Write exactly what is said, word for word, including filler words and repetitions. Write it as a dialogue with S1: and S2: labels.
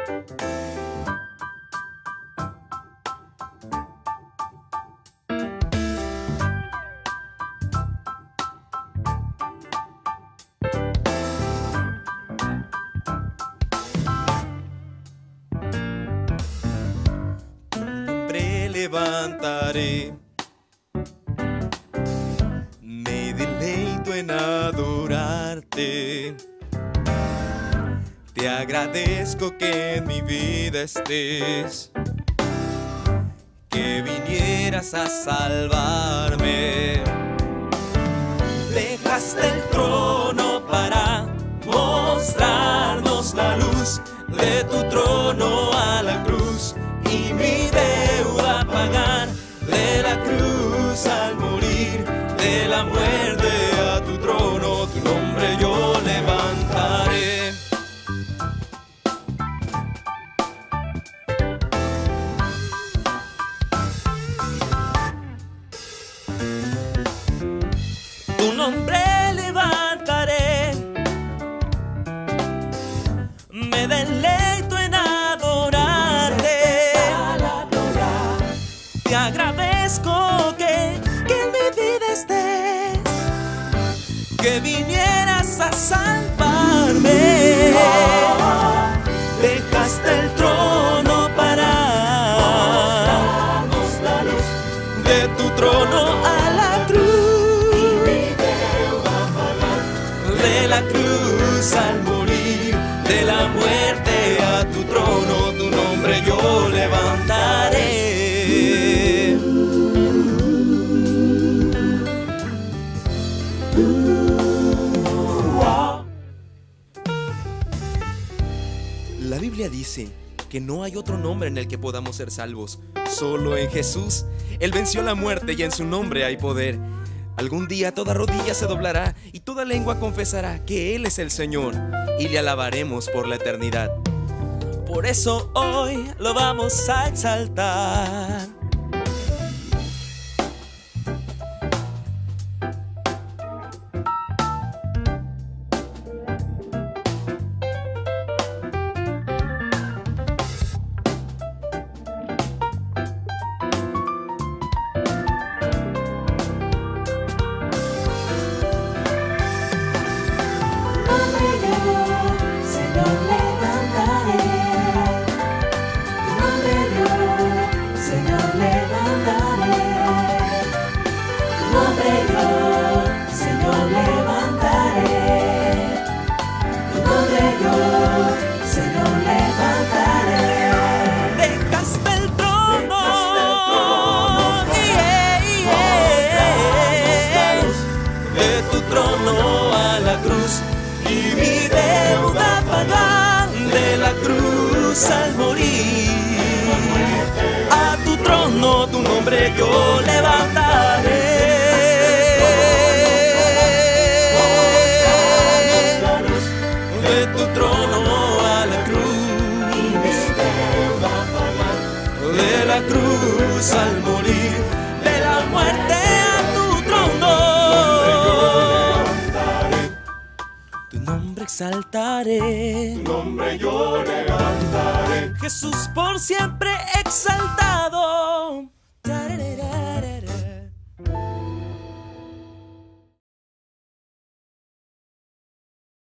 S1: Levantaré, me deleito en adorarte. Te agradezco que en mi vida estés, que vinieras a salvarme. Dejaste el trono para mostrarnos la luz, de tu trono a la cruz y mi deuda pagar, de la cruz al morir, de la muerte a tu trono, tu nombre yo levantaré. Tu nombre levantaré, me deleito en adorarte. Te agradezco que, que en mi vida estés, que vinieras a salvarme. Dejaste el trono para mostrarnos la luz, de tu trono a la cruz, y mi deuda pagar, de la cruz al morir, de la muerte a tu trono, tu nombre yo levantaré. La Biblia dice que no hay otro nombre en el que podamos ser salvos, solo en Jesús. Él venció la muerte y en su nombre hay poder. Algún día toda rodilla se doblará y toda lengua confesará que Él es el Señor, y le alabaremos por la eternidad. Por eso hoy lo vamos a exaltar. Y mi deuda pagar, de la cruz al morir, a tu trono tu nombre yo levantaré. De tu trono a la cruz, y mi deuda pagar, de la cruz al morir, de la muerte a tu trono. Tu nombre exaltaré,
S2: tu nombre yo levantaré.
S1: Jesús por siempre exaltado.